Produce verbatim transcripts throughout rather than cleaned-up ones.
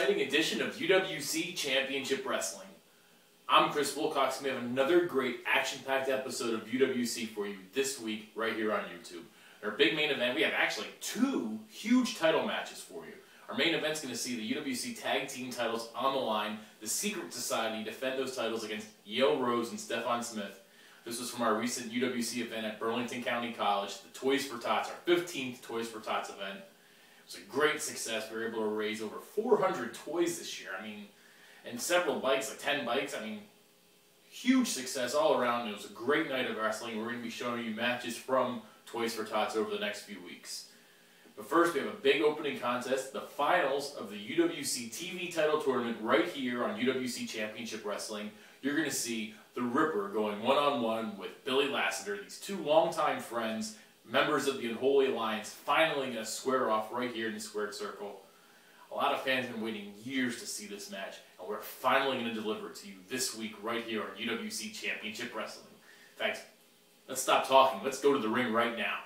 exciting edition of U W C Championship Wrestling. I'm Chris Wilcox, and we have another great action-packed episode of U W C for you this week right here on YouTube. Our big main event, we have actually two huge title matches for you. Our main event's going to see the U W C Tag Team titles on the line. The Secret Society defend those titles against Jael and Stephon Smith. This was from our recent U W C event at Burlington County College, the Toys for Tots, our fifteenth Toys for Tots event. It was a great success. We were able to raise over four hundred toys this year. I mean, and several bikes, like ten bikes. I mean, huge success all around. It was a great night of wrestling. We're going to be showing you matches from Toys for Tots over the next few weeks. But first, we have a big opening contest, the finals of the U W C T V Title Tournament right here on U W C Championship Wrestling. You're going to see the Ripper going one-on-one with Billy Lassiter. These two longtime friends, members of the Unholy Alliance, finally going to square off right here in the squared circle. A lot of fans have been waiting years to see this match, and we're finally going to deliver it to you this week right here on U W C Championship Wrestling. In fact, let's stop talking. Let's go to the ring right now.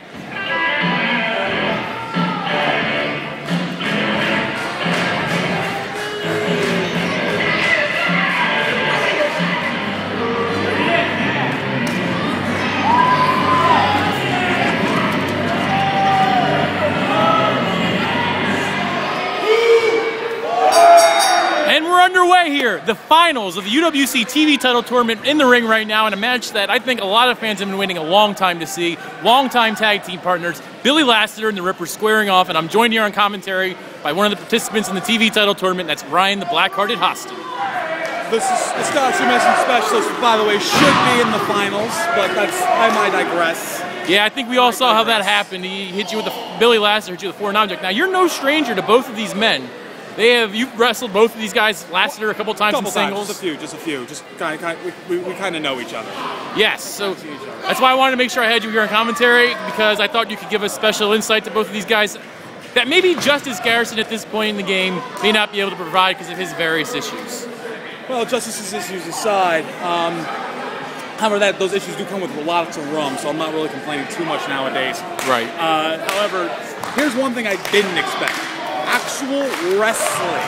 And we're underway here, the finals of the U W C T V Title Tournament in the ring right now, in a match that I think a lot of fans have been waiting a long time to see. Long-time tag team partners, Billy Lassiter and the Ripper squaring off, and I'm joined here on commentary by one of the participants in the T V Title Tournament. That's Ryan, the Black-Hearted Hostage. This is the Scotch Mission Specialist, by the way, should be in the finals, but that's, I might digress. Yeah, I think we all saw how that happened. He hit you with the, Billy Lassiter hit you with a foreign object. Now, you're no stranger to both of these men. They have, you've wrestled both of these guys, Lassiter, a couple times couple in singles. Times, just a few, just a few. Just kind of, kind of, we, we kind of know each other. Yes, so that's why I wanted to make sure I had you here on commentary, because I thought you could give us special insight to both of these guys that maybe Justice Garrison at this point in the game may not be able to provide because of his various issues. Well, Justice's issues aside, um, however, that those issues do come with lots of rum, so I'm not really complaining too much nowadays. Right. Uh, however, here's one thing I didn't expect. Actual wrestling.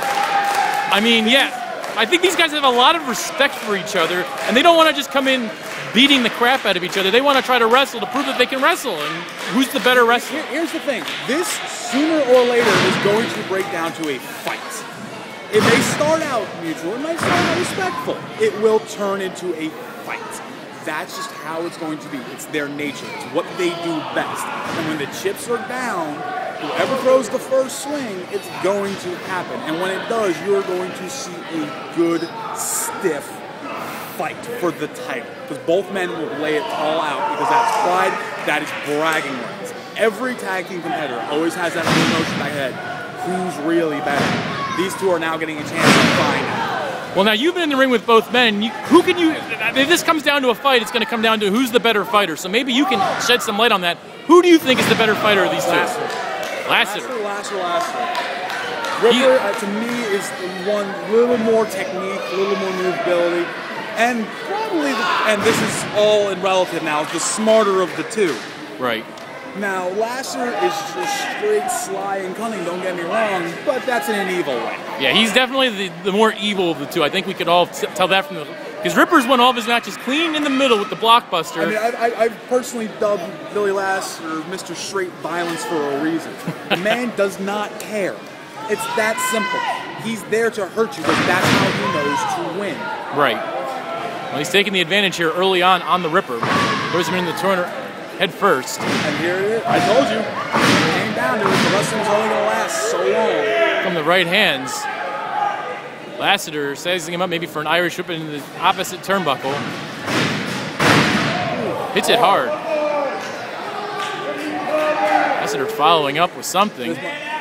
I mean, yeah, I think these guys have a lot of respect for each other, and they don't want to just come in beating the crap out of each other. They want to try to wrestle to prove that they can wrestle, and who's the better wrestler? Here, here's the thing. This, sooner or later, is going to break down to a fight. It may start out mutual, it may start out respectful. It will turn into a fight. That's just how it's going to be. It's their nature. It's what they do best. And when the chips are down, whoever throws the first swing, it's going to happen. And when it does, you're going to see a good, stiff fight for the title. Because both men will lay it all out, because that's pride, that is bragging rights. Every tag team competitor always has that little notion in their head, who's really better? These two are now getting a chance to find out. Well, now you've been in the ring with both men. You, who can you, if this comes down to a fight, it's going to come down to who's the better fighter. So maybe you can shed some light on that. Who do you think is the better fighter of these two? Lassiter. Lassiter. Lassiter, Lassiter. Ripper, uh, to me, is one little more technique, a little more movability, and probably, the, and this is all in relative now, the smarter of the two. Right. Now, Lassiter is just straight sly and cunning, don't get me wrong, but that's in an evil way. Yeah, he's definitely the, the more evil of the two. I think we could all t tell that from the... Because Ripper's won all of his matches clean in the middle with the blockbuster. I mean, I, I, I've personally dubbed Billy Lassiter Mister Straight Violence for a reason. The man does not care. It's that simple. He's there to hurt you, but that's how he knows to win. Right. Well, he's taking the advantage here early on on the Ripper. Throws him in the corner head first. And here it is. I told you. It came down to it. The wrestling's only going to last so long. From the right hands. Lassiter sizing him up maybe for an Irish whip in the opposite turnbuckle. Hits it hard. Lassiter following up with something.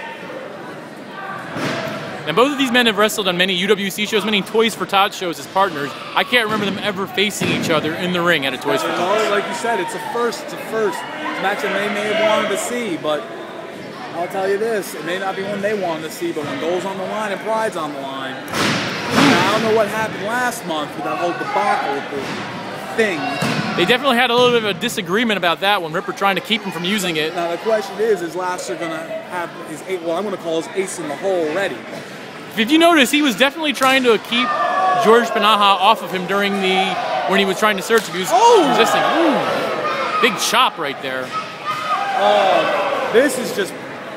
And both of these men have wrestled on many U W C shows, many Toys for Tots shows as partners. I can't remember them ever facing each other in the ring at a Toys for Tots. Like you said, it's a first. It's a first. It's a match that they may have wanted to see, but I'll tell you this, it may not be one they wanted to see, but when goal's on the line and pride's on the line. Now, I don't know what happened last month with that whole debacle with the thing. They definitely had a little bit of a disagreement about that one. Ripper trying to keep him from using it. Now the question is, is Lassiter going to have his eight? Well, I'm going to call his ace in the hole ready. If you notice, he was definitely trying to keep George Panaha off of him during the when he was trying to search. He was oh! resisting. Ooh, big chop right there. Oh, this is just.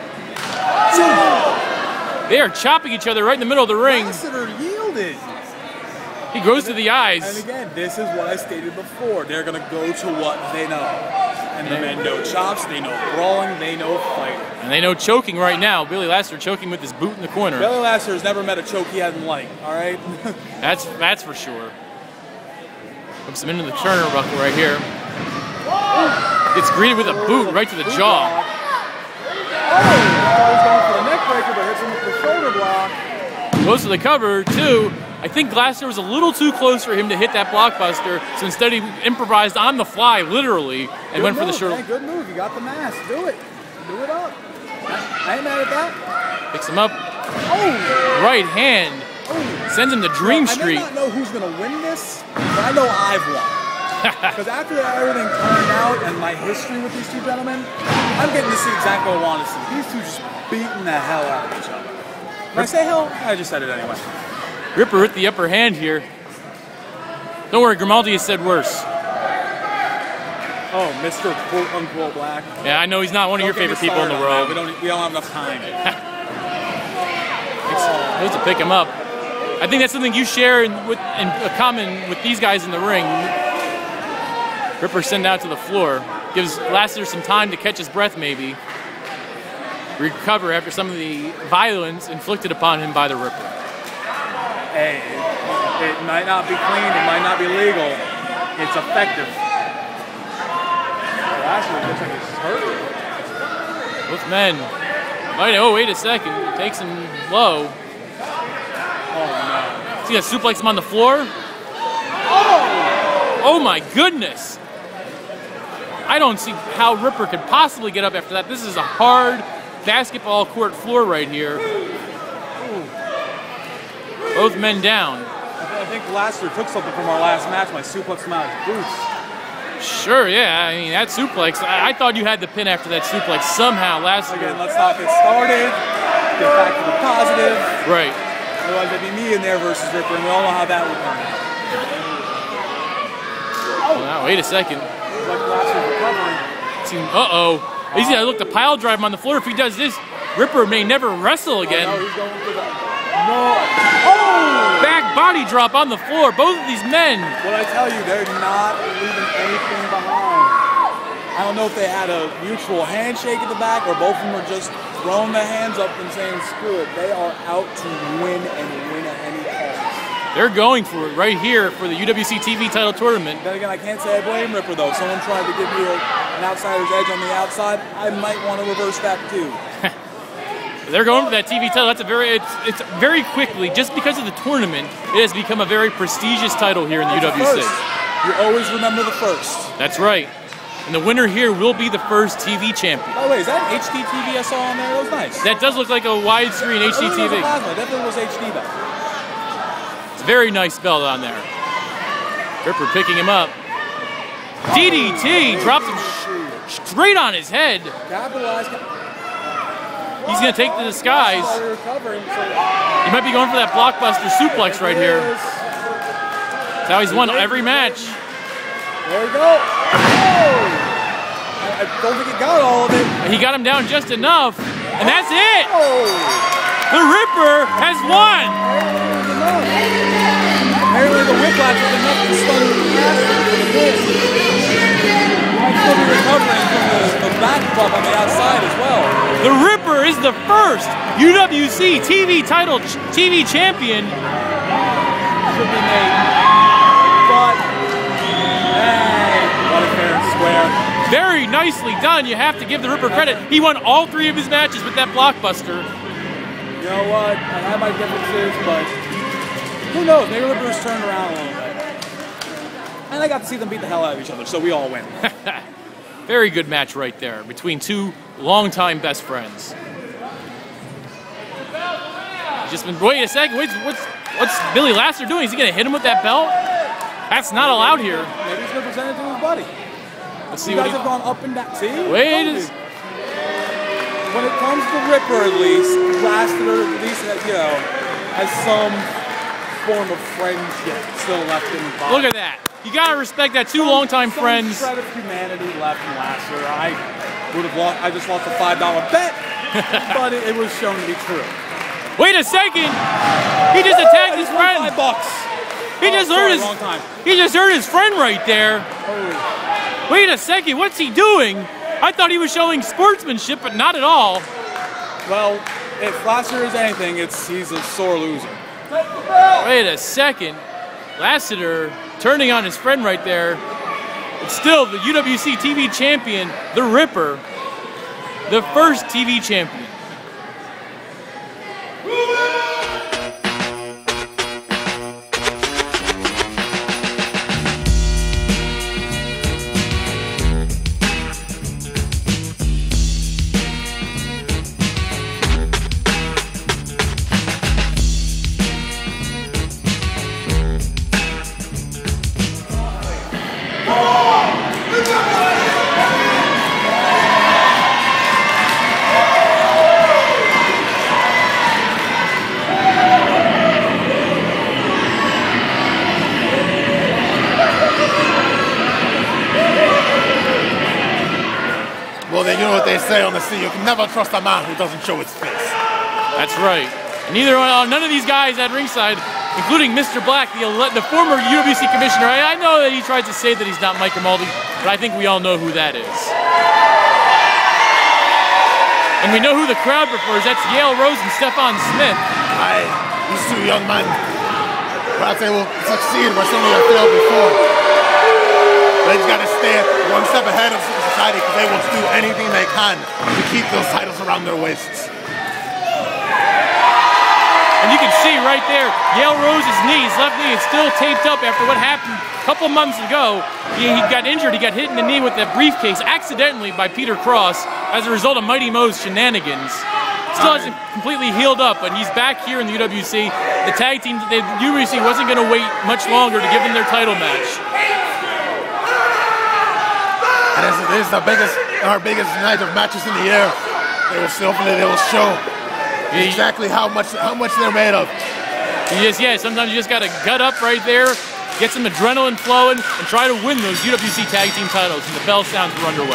They are chopping each other right in the middle of the ring. Lassiter yielded. He goes to the eyes. And again, this is what I stated before. They're going to go to what they know. And the men know chops, they know brawling, they know fighting. And they know choking right now. Billy Lassiter choking with his boot in the corner. Billy Lassiter has never met a choke he hasn't liked, all right? that's that's for sure. Hooks him into the turnbuckle right here. Gets greeted with a boot right to the jaw. Oh, he's going for the neck breaker, but hits him with the shoulder block. Goes to the cover, too. I think Lassiter was a little too close for him to hit that blockbuster, so instead he improvised on the fly, literally, and good went move, for the shoulder. Man, good move. You got the mask. Do it. Do it up. I ain't mad at that. Picks him up. Oh! Right hand. Oh. Sends him to Dream well, Street. I may not know who's going to win this, but I know I've won. Because after everything turned out and my history with these two gentlemen, I'm getting to see exactly what I want to see. These two just beating the hell out of each other. When I say hell, I just said it anyway. Ripper with the upper hand here. Don't worry, Grimaldi has said worse. Oh, Mister quote unquote black. Yeah, I know he's not one of don't your favorite people in the world. We don't, we don't have enough time. Goes to pick him up. I think that's something you share in, with, in common with these guys in the ring. Ripper sent out to the floor. Gives Lassiter some time to catch his breath, maybe. Recover after some of the violence inflicted upon him by the Ripper. Hey, it, it might not be clean, it might not be legal. It's effective. Lassiter looks like he's hurt. Both men. Wait, oh, wait a second. Takes him low. Oh, no. See that suplex him on the floor? Oh! Oh, my goodness. I don't see how Ripper could possibly get up after that. This is a hard basketball court floor right here. Ooh. Both men down. I think Lassiter took something from our last match when I suplexed him out of his boots. Sure, yeah. I mean, that suplex, I, I thought you had the pin after that suplex. Somehow, Lassiter. Again, let's not get started. Get back to the positive. Right. Otherwise, it'd be me in there versus Ripper, and we all know how that would turn out. Oh, now, wait a second. Like Lassiter's recovering. Uh-oh. He's going to look to pile drive him on the floor. If he does this, Ripper may never wrestle again. Oh, no, he's going for the... No. Oh! Back body drop on the floor. Both of these men. What I tell you, they're not leaving anything behind. I don't know if they had a mutual handshake at the back or both of them are just throwing their hands up and saying, screw it. They are out to win and win at any cost. They're going for it right here for the U W C T V Title Tournament. Then again, I can't say I blame Ripper, though. If someone tried to give me a, an outsider's edge on the outside, I might want to reverse that, too. They're going for that T V title. That's a very, it's, it's very quickly, just because of the tournament, it has become a very prestigious title here in the That's U W C. You always remember the first. That's right. And the winner here will be the first T V champion. By the way, is that H D T V I saw on there? That was nice. That does look like a widescreen H D T V. It definitely was H D though. It's a very nice belt on there. Ripper picking him up. D D T drops him straight on his head. Capitalize. He's going to take to the skies. He might be going for that blockbuster suplex right here. That's how he's won every match. There we go. Oh! I don't think he got all of it. He got him down just enough, and that's it. Oh! The Ripper has won. Apparently the whiplash was enough to stun the pin. He might still be recovering from the, the back bump on the outside as well. The Ripper is the first U W C T V title ch T V champion. Should be made. But, hey, what a fair and square. Very nicely done. You have to give the Ripper credit. He won all three of his matches with that blockbuster. You know what? I have my differences, but who knows? Maybe Ripper's turned around a little bit. And I got to see them beat the hell out of each other, so we all win. Very good match right there between two longtime best friends. Just been, wait a second, wait, what's, what's Billy Lassiter doing? Is he going to hit him with that belt? That's not allowed here. Maybe he's going to present it to him. buddy. Let's see you what guys he... have gone up and down. See? Wait. Is... When it comes to Ripper, at least, Lassiter, at least, you know, has some form of friendship still left in the body. Look at that. You gotta respect that. Two some, longtime some friends. Some shred of humanity left in Lassiter. I would have lost. I just lost a five dollar bet, but it, it was shown to be true. Wait a second. He just attacked his friend. Five bucks. He oh, just sorry, hurt his. Wrong time. He just hurt his friend right there. Oh. Wait a second. What's he doing? I thought he was showing sportsmanship, but not at all. Well, if Lassiter is anything, it's he's a sore loser. Wait a second. Lassiter turning on his friend right there. It's still the U W C T V champion, the Ripper, the first T V champion. Well, then you know what they say on the sea. You can never trust a man who doesn't show his face. That's right. Neither uh, none of these guys at ringside, including Mister Black, the, the former U W C commissioner. I, I know that he tries to say that he's not Mike Grimaldi, but I think we all know who that is. And we know who the crowd prefers. That's Jael Rose and Stephon Smith. Aye, these two young men, perhaps they will succeed where some of them failed before. They just got to stay one step ahead of society because they will do anything they can to keep those titles around their waists. And you can see right there, Jael Rose's knee, his left knee is still taped up after what happened a couple months ago. He, he got injured, he got hit in the knee with that briefcase accidentally by Peter Cross as a result of Mighty Mo's shenanigans. Still hasn't completely healed up, but he's back here in the U W C. The tag team, the U W C wasn't going to wait much longer to give them their title match. And as it is the biggest, our biggest night of matches in the year, they will still, they will show exactly how much, how much they're made of. You just, yeah, sometimes you just got to gut up right there, get some adrenaline flowing, and try to win those U W C tag team titles. And the bell sounds we're underway.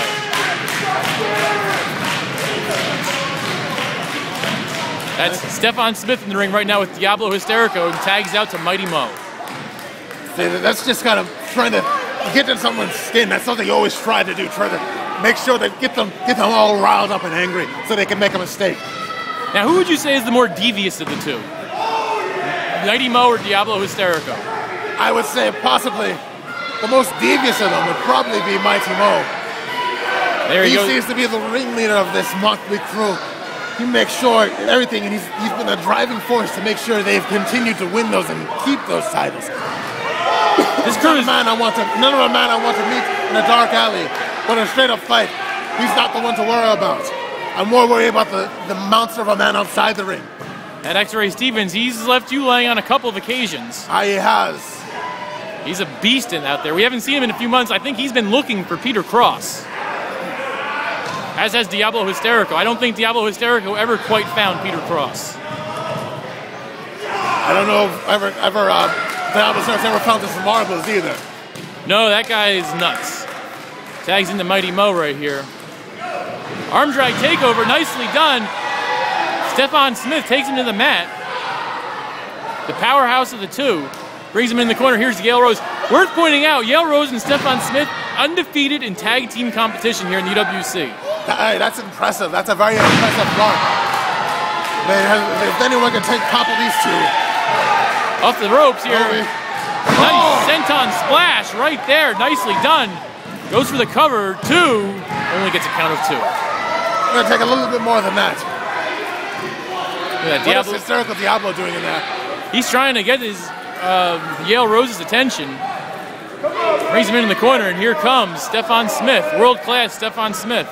That's Stephon Smith in the ring right now with Diablo Hysterico, and tags out to Mighty Mo. See, that's just kind of trying to get in someone's skin. That's something you always try to do. Try to make sure that get them get them all riled up and angry so they can make a mistake. Now, who would you say is the more devious of the two? Mighty Mo or Diablo Hysterico? I would say possibly the most devious of them would probably be Mighty Mo. There he he goes. seems to be the ringleader of this motley crew. He makes sure everything, and he's, he's been a driving force to make sure they've continued to win those and keep those titles. This crew is a man I want to, none of a man I want to meet in a dark alley, but in a straight up fight. He's not the one to worry about. I'm more worried about the, the monster of a man outside the ring. At X-Ray Stevens, he's left you laying on a couple of occasions. Ah, he has. He's a beast in out there. We haven't seen him in a few months. I think he's been looking for Peter Cross. As has Diablo Hysterico. I don't think Diablo Hysterico ever quite found Peter Cross. I don't know if ever, ever uh, Diablo Hysterico ever found this marbles either. No, that guy is nuts. Tags into Mighty Mo right here. Arm drag takeover, nicely done. Stephon Smith takes him to the mat. The powerhouse of the two. Brings him in the corner. Here's Jael Rose. Worth pointing out, Jael Rose and Stephon Smith undefeated in tag team competition here in the U W C. Hey, that's impressive. That's a very impressive run. If anyone can take top of these two. Off the ropes here. Oh, nice oh. senton splash right there. Nicely done. Goes for the cover. Two. Only gets a count of two. I'm going to take a little bit more than that. Yeah, what Diablo, is Hysterical Diablo doing in there? He's trying to get his uh, Jael Rose's attention. Brings him in the corner, and here comes Stephon Smith. World-class Stephon Smith.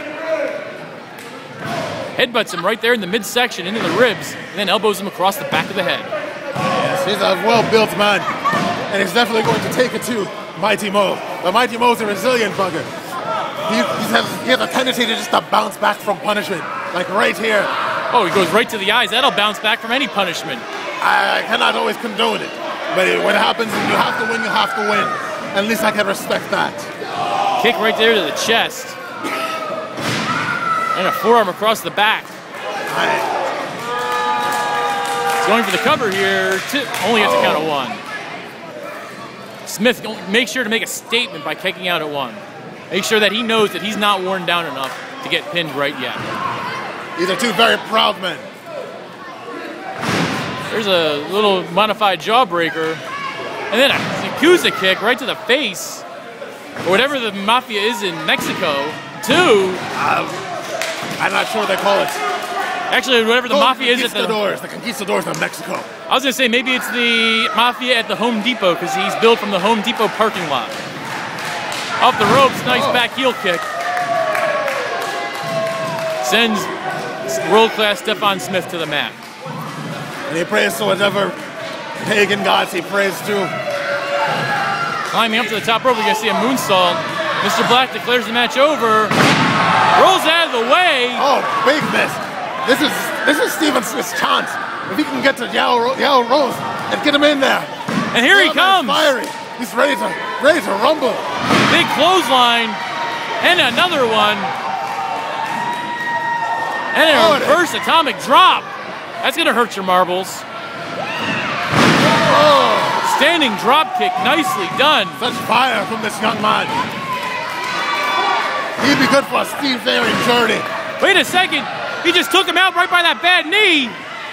Headbutts him right there in the midsection, into the ribs, and then elbows him across the back of the head. Yes, he's a well-built man, and he's definitely going to take it to Mighty Mo. The Mighty Mo's a resilient bugger. He, he, has, he has a tendency to just to bounce back from punishment, like right here. Oh, he goes right to the eyes. That'll bounce back from any punishment. I, I cannot always condone it, but it, when it happens and you have to win, you have to win. At least I can respect that. Kick right there to the chest. And a forearm across the back. I, He's going for the cover here, to, only at the count of one. Smith makes sure to make a statement by kicking out at one. Make sure that he knows that he's not worn down enough to get pinned right yet. These are two very proud men. There's a little modified jawbreaker. And then a Yakuza kick right to the face. Or whatever the Mafia is in Mexico. Two. Um, I'm not sure what they call it. Actually, whatever the oh, Mafia is at the... Conquistadors. The Conquistadors of Mexico. I was going to say, maybe it's the Mafia at the Home Depot, because he's built from the Home Depot parking lot. Off the ropes, nice oh. back heel kick. Sends world-class Stephon Smith to the mat. And he prays to whatever pagan gods he prays to. Climbing up to the top rope, we're going to see a moonsault. Mister Black declares the match over. Rolls out of the way. Oh, big miss. This is this is Stephon Smith's chance. If he can get to Jael, Jael Rose and get him in there. And here Jael he comes. Fiery. He's ready to ready to rumble. Big clothesline. And another one. And a oh, reverse it. atomic drop. That's going to hurt your marbles. Oh. Standing drop kick. Nicely done. Such fire from this young man. He'd be good for a seafaring journey. Wait a second. He just took him out right by that bad knee.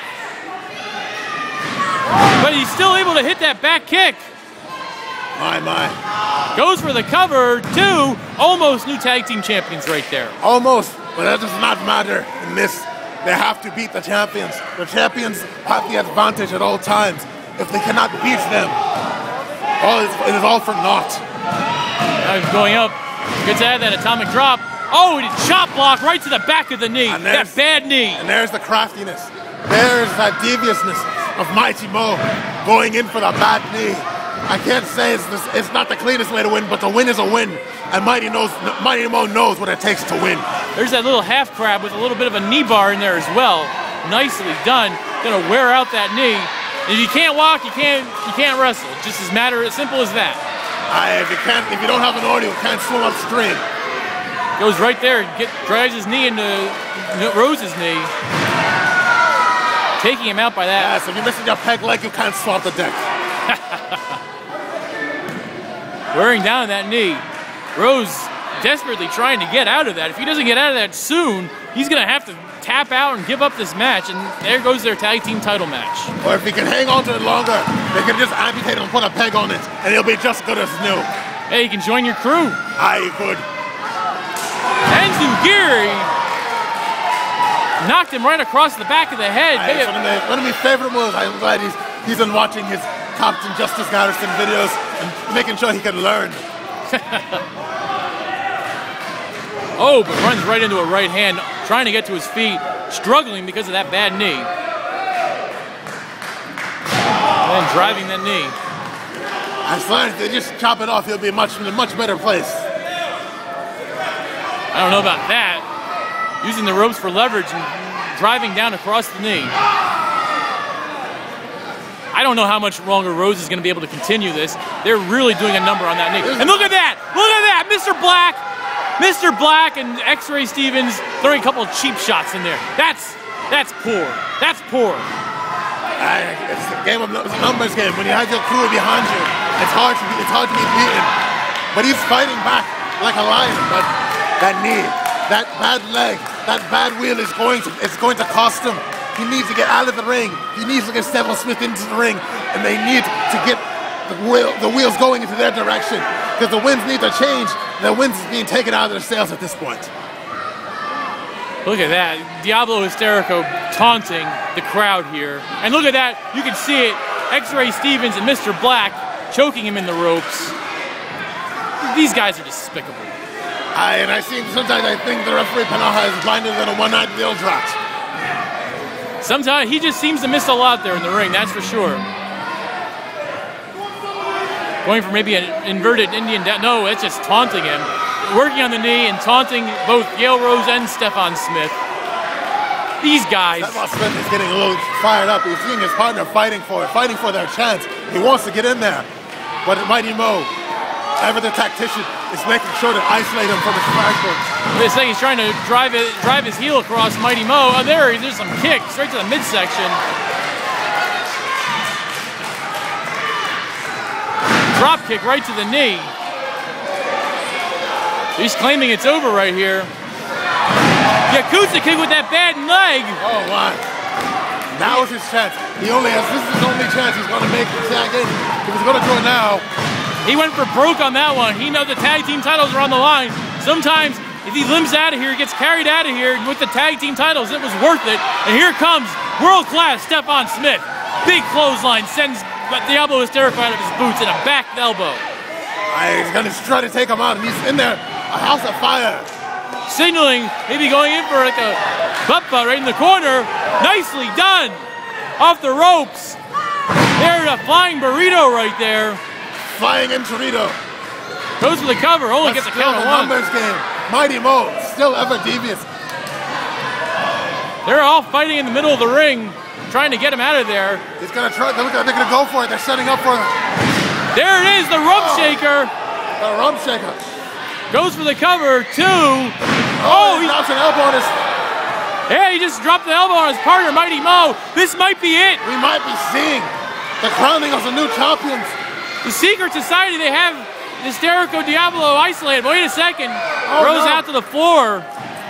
But he's still able to hit that back kick. My, my. Goes for the cover. Two almost new tag team champions right there. Almost. But that does not matter in this. They have to beat the champions. The champions have the advantage at all times. If they cannot beat them, all is, it is all for naught. Now he's going up. Gets out of that atomic drop. Oh, and a chop block right to the back of the knee. That bad knee. And there's the craftiness. There's that deviousness of Mighty Mo going in for the bad knee. I can't say it's, this, it's not the cleanest way to win, but the win is a win. And Mighty, knows, Mighty Mo knows what it takes to win. There's that little half crab with a little bit of a knee bar in there as well. Nicely done. Gonna wear out that knee. If you can't walk, you can't you can't wrestle. Just as matter as simple as that. I, if you can't, if you don't have an audio, you can't swim upstream. Goes right there and get, drives his knee into Rose's knee. Taking him out by that. Yes, if you're missing your peg leg, you can't swap the deck. Wearing down that knee. Rose desperately trying to get out of that. If he doesn't get out of that soon, he's going to have to tap out and give up this match, and there goes their tag team title match. Or if he can hang on to it longer, they can just amputate and put a peg on it, and it'll be just good as new. Hey, you can join your crew. I could. Enzugiri knocked him right across the back of the head. I, one, of my, one of my favorite moves. I'm glad he's, he's been watching his Compton Justice Garrison videos and making sure he can learn. Oh, but runs right into a right hand, trying to get to his feet, struggling because of that bad knee. And then driving that knee. As long as they just chop it off, he'll be much in a much better place. I don't know about that. Using the ropes for leverage and driving down across the knee. I don't know how much longer Rose is going to be able to continue this. They're really doing a number on that knee. And look at that! Look at that! Mister Black! Mister Black and X-Ray Stevens throwing a couple of cheap shots in there. That's that's poor. That's poor. I, it's a game of it's a numbers game. When you have your crew behind you, it's hard to be it's hard to be beaten. But he's fighting back like a lion. But that knee, that bad leg, that bad wheel is going to it's going to cost him. He needs to get out of the ring. He needs to get Stephon Smith into the ring, and they need to get the wheel the wheels going into their direction. Because the winds need to change. The winds is being taken out of their sails at this point. Look at that. Diablo Hysterico taunting the crowd here. And look at that. You can see it. X-Ray Stevens and Mister Black choking him in the ropes. These guys are despicable. I, and I see sometimes I think the referee Panaha is blinder than a one-eyed wheel drat. Sometimes he just seems to miss a lot there in the ring, that's for sure. Going for maybe an inverted Indian down. No, it's just taunting him. Working on the knee and taunting both Jael Rose and Stephon Smith. These guys. Stephon Smith is getting a little fired up. He's seeing his partner fighting for it, fighting for their chance. He wants to get in there. But Mighty Mo, ever the tactician, is making sure to isolate him from his backboard. They say he's trying to drive it, drive his heel across Mighty Mo. Oh, there, there's some kicks straight to the midsection. Drop kick right to the knee. He's claiming it's over right here. Yakuza kick with that bad leg. Oh, my. Now is his chance. He only has, this is his only chance he's going to make the tag in. If he's going to do it now. He went for broke on that one. He knows the tag team titles are on the line. Sometimes, if he limps out of here, gets carried out of here with the tag team titles, it was worth it. And here comes world-class Stephon Smith. Big clothesline, sends Diablo Hysterico out of his boots and a back elbow. Uh, he's going to try to take him out, and he's in there. A house of fire. Signaling, maybe going in for like a butt butt right in the corner. Nicely done. Off the ropes. There's a flying burrito right there. Flying in Torito. Goes for the cover. Only That's gets a count of one. Numbers game. Mighty Mo, still ever devious. They're all fighting in the middle of the ring, trying to get him out of there. He's gonna try. They're gonna, they're gonna go for it. They're setting up for it. There it is, the rump oh. shaker. The rump shaker. Goes for the cover, two. Oh, Oh, he he, drops an elbow on his. yeah, he just dropped the elbow on his partner, Mighty Mo. This might be it. We might be seeing the crowning of the new champions. The Secret Society, they have Hysterico Diablo isolated. Wait a second. Oh, Throws no. out to the floor.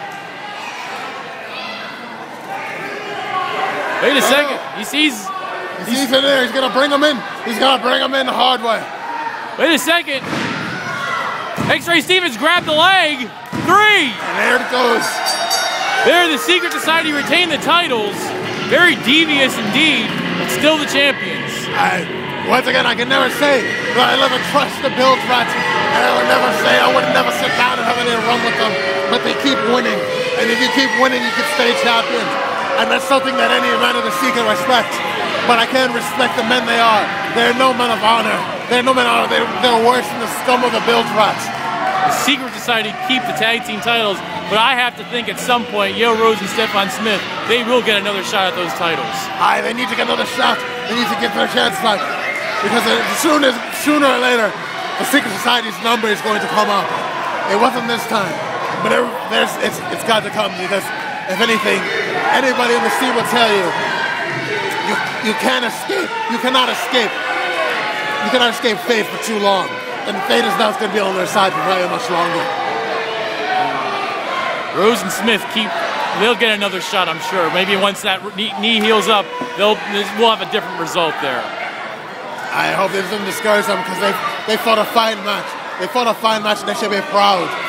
Wait a Oh. second. He sees. He sees it there. He's gonna bring him in. He's gonna bring him in the hard way. Wait a second. X-Ray Stevens grabbed the leg. Three. And there it goes. There, the Secret Society retain the titles. Very devious indeed, but still the champions. I, once again, I can never say that I never trust the Bills Rats. And I would never say I would never sit down and have any run with them. But they keep winning. And if you keep winning, you can stay champions. And that's something that any man of the Secret respects. But I can't respect the men they are. They're no men of honor. They're no men of honor. They're, they're worse than the scum of the Bills Rats. The Secret Society keep the tag team titles, but I have to think at some point, Jael Rose and Stephon Smith, they will get another shot at those titles. Aye, they need to get another shot. They need to get their chance back. Because as soon as, sooner or later, the Secret Society's number is going to come up. It wasn't this time, but it, there's, it's, it's got to come because, if anything, anybody in the scene will tell you, you, you can't escape. You cannot escape. You cannot escape fate for too long. And fate is not going to be on their side for very much longer. Rose and Smith keep, they'll get another shot, I'm sure. Maybe once that knee, knee heals up, they'll, we'll have a different result there. I hope this doesn't discourage them because they, they fought a fine match. They fought a fine match and they should be proud.